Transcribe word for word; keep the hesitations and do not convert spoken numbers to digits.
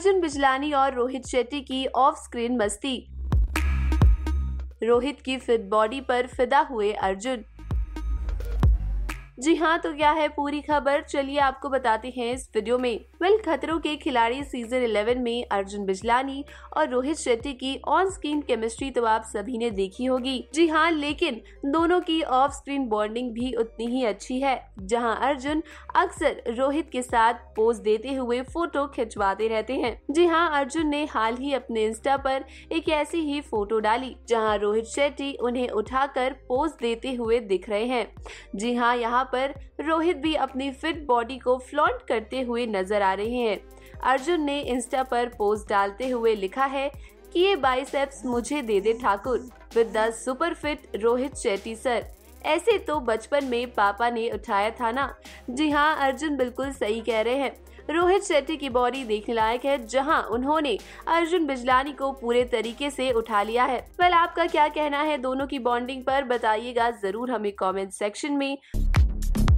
अर्जुन बिजलानी और रोहित शेट्टी की of screen मस्ती। रोहित की फिट बॉडी पर फिदा हुए अर्जुन। जी हाँ, तो क्या है पूरी खबर, चलिए आपको बताते हैं इस वीडियो में। वेल, खतरों के खिलाड़ी सीजन ग्यारह में अर्जुन बिजलानी और रोहित शेट्टी की ऑन स्क्रीन केमिस्ट्री तो आप सभी ने देखी होगी। जी हाँ, लेकिन दोनों की ऑफ स्क्रीन बॉन्डिंग भी उतनी ही अच्छी है, जहां अर्जुन अक्सर रोहित के साथ पोज देते हुए फोटो खिंचवाते रहते हैं। जी हाँ, अर्जुन ने हाल ही अपने इंस्टा पर एक ऐसी ही फोटो डाली जहाँ रोहित शेट्टी उन्हें उठाकर पोज देते हुए दिख रहे हैं। जी हाँ, यहाँ पर रोहित भी अपनी फिट बॉडी को फ्लॉन्ट करते हुए नजर आ रहे हैं। अर्जुन ने इंस्टा पर पोस्ट डालते हुए लिखा है कि ये बाइसेप्स मुझे दे दे Thakur with the super fit Rohit Shetty sir. ऐसे तो बचपन में पापा ने उठाया था ना। जी हाँ, अर्जुन बिल्कुल सही कह रहे हैं। रोहित शेट्टी की बॉडी देखने लायक है, जहां उन्होंने अर्जुन बिजलानी को पूरे तरीके से उठा लिया है। वेल, आपका क्या कहना है दोनों की बॉन्डिंग पर, बताइएगा जरूर हमें कमेंट सेक्शन में।